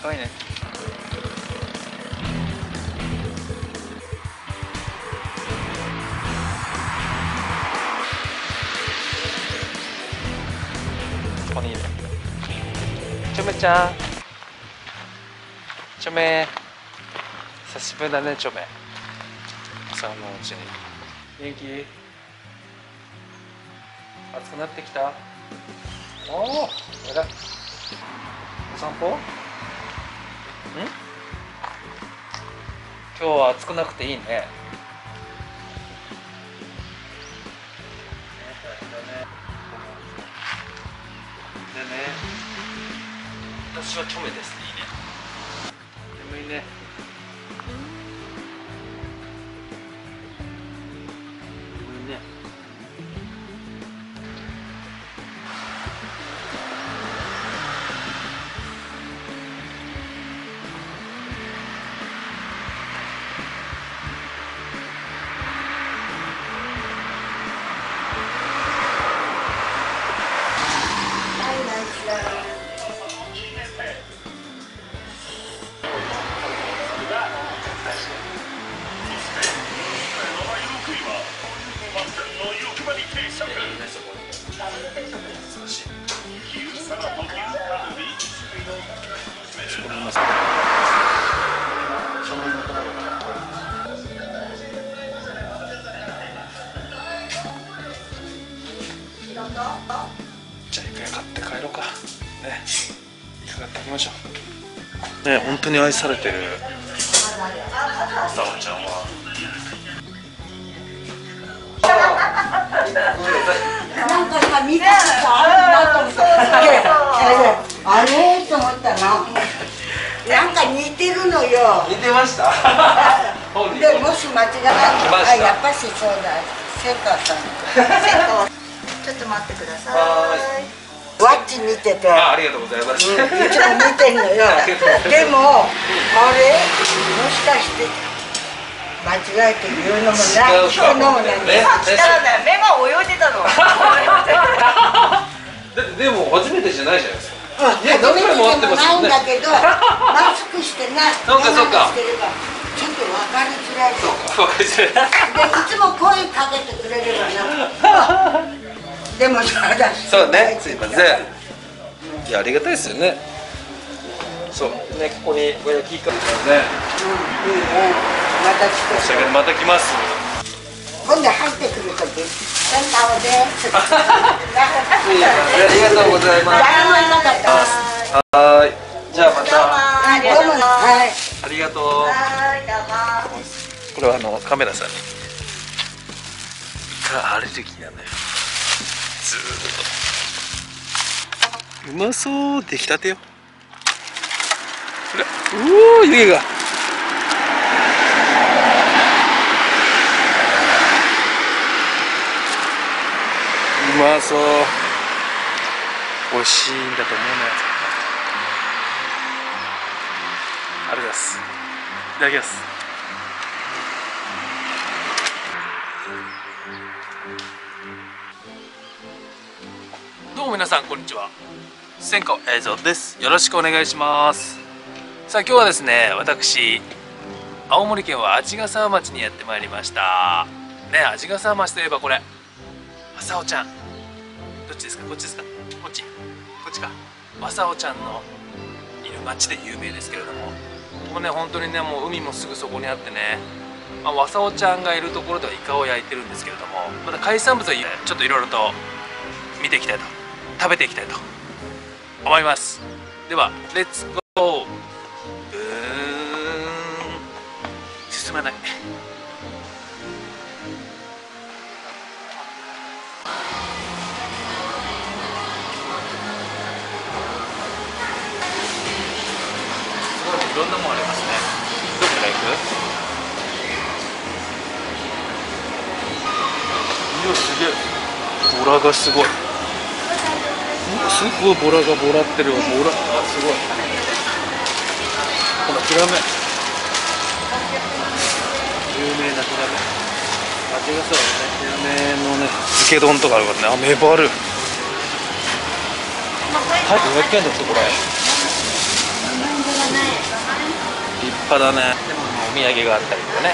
かいね。ここにいる。ちょめちゃん。ちょめ。久しぶりだね、ちょめ。朝のうちに。元気？暑くなってきた？おお、偉い。お散歩？今日は暑くなくていいね。でね、私はチョメです。いいね。眠いね。眠いね。じゃあイカ買って帰ろうかね。イカ買ってきましょうね。本当に愛されてるさおちゃんはなんかさ、見たことあるなと思ってあれと思ったの。なんか似てるのよ。 似てましたでもし間違えないと、やっぱしそうだ。センカーさん。ちょっと待ってください。ワッチ見てて。 ありがとうございます。 いつも見てんのよ。でも、あれもしかして間違えて言うのもない。そういうのもない。 今来たらね、目が泳いでたの。 でも初めてじゃないじゃないですか。 初めてでもないんだけど、マスクしてない。 そうかそうか。 ちょっと分かりづらい。 そうか、分かりづらい。 で、いつも声かけてくれればな。でもそうだし。 そうね、すいません。いや、ありがたいですよね。そうね、ここにご焼きいかね。 また来て。 また来ます。 今度入ってくるとき、センターです。 ありがとうございます。 誰もいなかった。 はい。じゃあまた。 どうも。はい。 ありがとう。 はい、どうも。 これはカメラさんに。イカアレルギーなんだよ。ずーっと。うまそう、出来たてよ。ほら、おお、湯気が。うまそう。美味しいんだと思うね。ありがとうございます。いただきます。どうも皆さんこんにちは。千川映像です。よろしくお願いします。さあ今日はですね、私青森県は鰺ヶ沢町にやってまいりましたね。鰺ヶ沢町といえばこれ正雄ちゃん、どっちですか？こっちですか？こっちか。正雄ちゃんのいる町で有名ですけれども、ここね本当にね、もう海もすぐそこにあってね、正雄ちゃんがいるところではイカを焼いてるんですけれども、また海産物はちょっといろいろと見ていきたいと、食べていきたいと思います。ではレッツゴー。進まない。いろんなもんありますね。どこから行く？いや、すげえ。ボラがすごい。すごいボラがボラってるわ。ボラ、すごい。このヒラメ。有名なヒラメ。味がそうだね。ヒラメのね、漬け丼とかあるからね。メバル。はい、500円ですよ、これ。 派だね。でもお土産があったりとかね。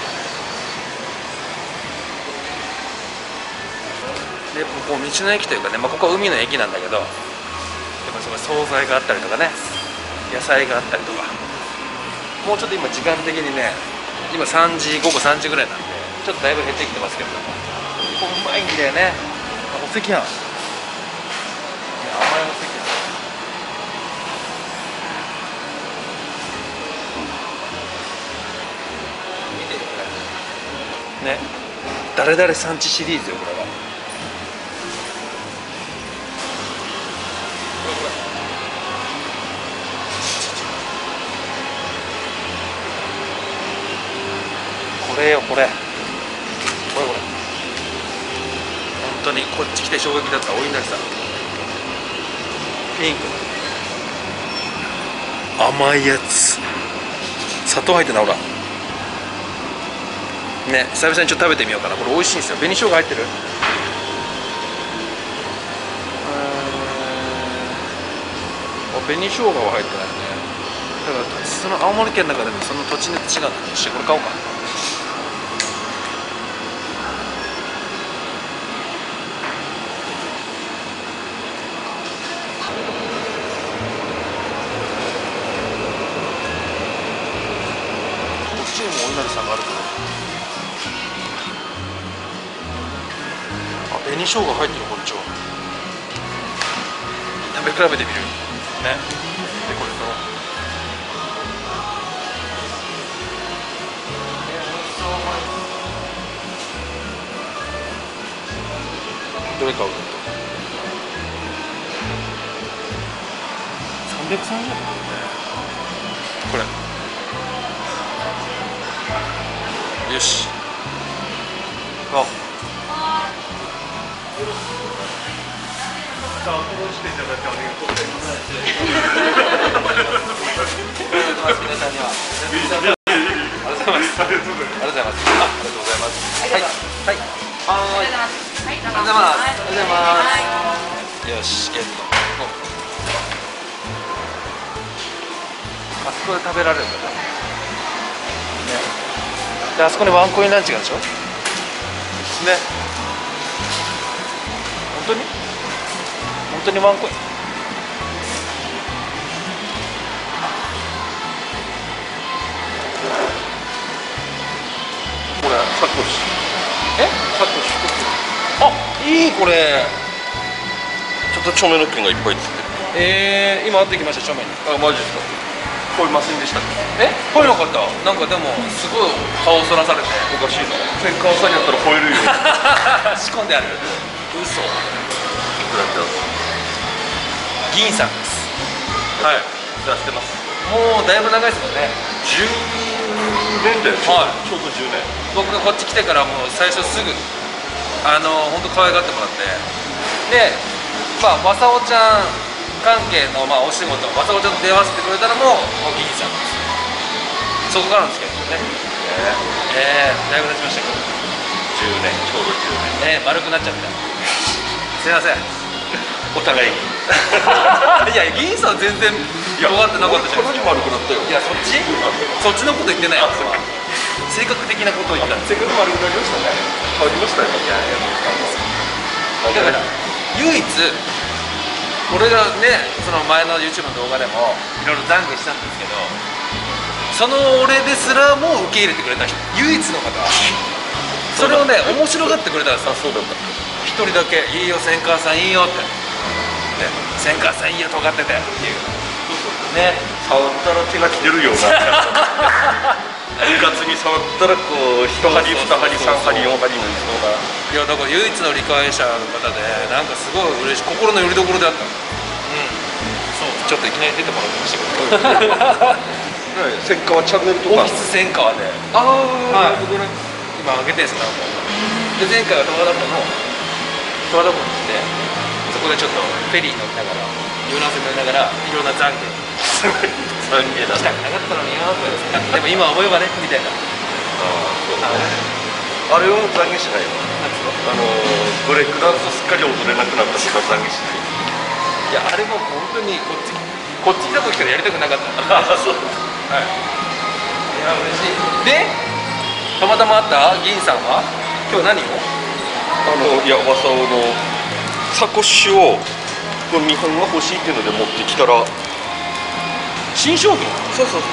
でここ道の駅というかね、ここは海の駅なんだけど、やっぱその惣菜があったりとかね、野菜があったりとか。もうちょっと今時間的にね、今3時、午後3時ぐらいなんでちょっとだいぶ減ってきてますけど、ここうまいんだよね。お赤飯、いや甘いお赤飯。見てるこれね、誰々産地シリーズよ、これは。これよ、これ本当にこっち来て衝撃だった。おいなりさん、ピンクの甘いやつ、砂糖入ってんな、ほらね。久々にちょっと食べてみようかな。これ美味しいんですよ。紅生姜入ってる。紅生姜は入ってないね。だからその青森県の中でもその土地によって違うんだ。これ買おうか。こっちにもお稲荷さんがあるけど、紅生姜入ってる。こっちは食べ比べてみるね。でこれとどれ買うのと330円これ。よし、あアプローチしていただいてありがとうございます。皆さんにはありがとうございます。ありがとうございます。ありがとうございます。はいはいはい、ありがとうございます。ありがとうございます。よし、ゲット。あそこで食べられるんだね。であそこにワンコインランチがあるでしょ。ね。本当にワンコイン。これサコシ。サコシ。あ、いいこれ。 ちょっと著名の券がいっぱいついてる。今会ってきました、正面に。 あ、マジですか。超えませんでした。 超えなかった。なんかでもすごい顔そらされて。 おかしいな。千川さんやったら超えるよ。 仕込んである。嘘。銀さんです。 はい。じゃあしてます。 もうだいぶ長いですもんね。 10年だよ。 はい。 ちょうど10年。 僕がこっち来てからもう最初すぐ本当可愛がってもらって、でまあわさおちゃん関係のお仕事、わさおちゃんと出会わせてくれたのも銀さんです。そこからなんですけどね。だいぶ経ちましたけど。 10年、ちょうど10年。 丸くなっちゃった。すいません。 お互いに。 いや、銀さん全然尖ってなかったじゃないですか。 丸くなったよ。 いや、そっちのこと言ってないよ。性格的なことを言ったんです。 性格丸くなりましたね。変わりましたよ。いや、 だから唯一俺がね、その前の YouTube の動画でもいろいろ懺悔したんですけど、その俺ですらも受け入れてくれた人、唯一の方、それをね面白がってくれたんですよ。 そうだった。 一人だけ「いいよ千川さんいいよ」って「ね、千川さんいいよ尖ってて」っていうね。 触ったら手が切れるような。うかつに触ったらこう1針2針3針4針になりそうな。 いやだから唯一の理解者の方で、なんかすごい嬉しい、心の拠り所であった。そうちょっといきなり出てもらってましたけど千川チャンネルとかオフィス千川ではい今上げてるんですよ。で前回は十和田湖に行って、そこでちょっとフェリー乗りながら遊覧船乗りながらいろんな懺悔懺悔だしたくなかったのによとかでも今思えばねみたいな。 あれを懺悔しないよ。ブレイクダンスすっかり踊れなくなった人は懺悔しない。 いやあれも本当にこっち来た時からやりたくなかった。 そう。 はい。 嬉しい。でたまたま会った議員さんは今日何をいや、わさおのサコッシュをこの日本が欲しいっていうので持ってきたら、 新商品。 そうそうそう、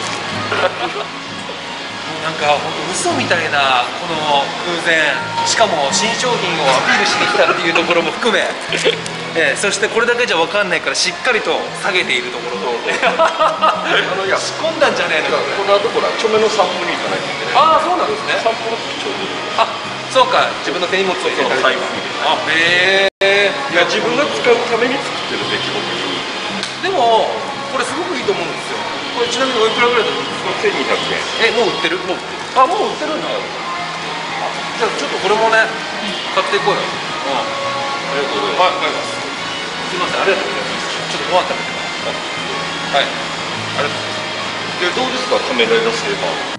なんか本当嘘みたいなこの空前、しかも新商品をアピールしに来たっていうところも含めそしてこれだけじゃ分かんないからしっかりと下げているところといや仕込んだんじゃねえのか。 この後ほら著名のサンプルに行かないといけない。 ああそうなんですね。 サンプルってちょうどいい。 あそうか、自分の手荷物を入れたりとか。 財布入れて、 あへえ。 いや自分が使うために作ってるべきものに。 でもこれすごくいいと思うんですよ。これちなみにおいくらぐらいだと思うんですか。 1200円。 もう売ってる？もう売ってる。あもう売ってるんだ。じゃあちょっとこれもね買っていこうよ。 ありがとうございます。 はい、買います。すみません、ありがとうございます。ちょっとご飯食べてます。はい、ありがとうございます。 でどうですか、カメラ出せば。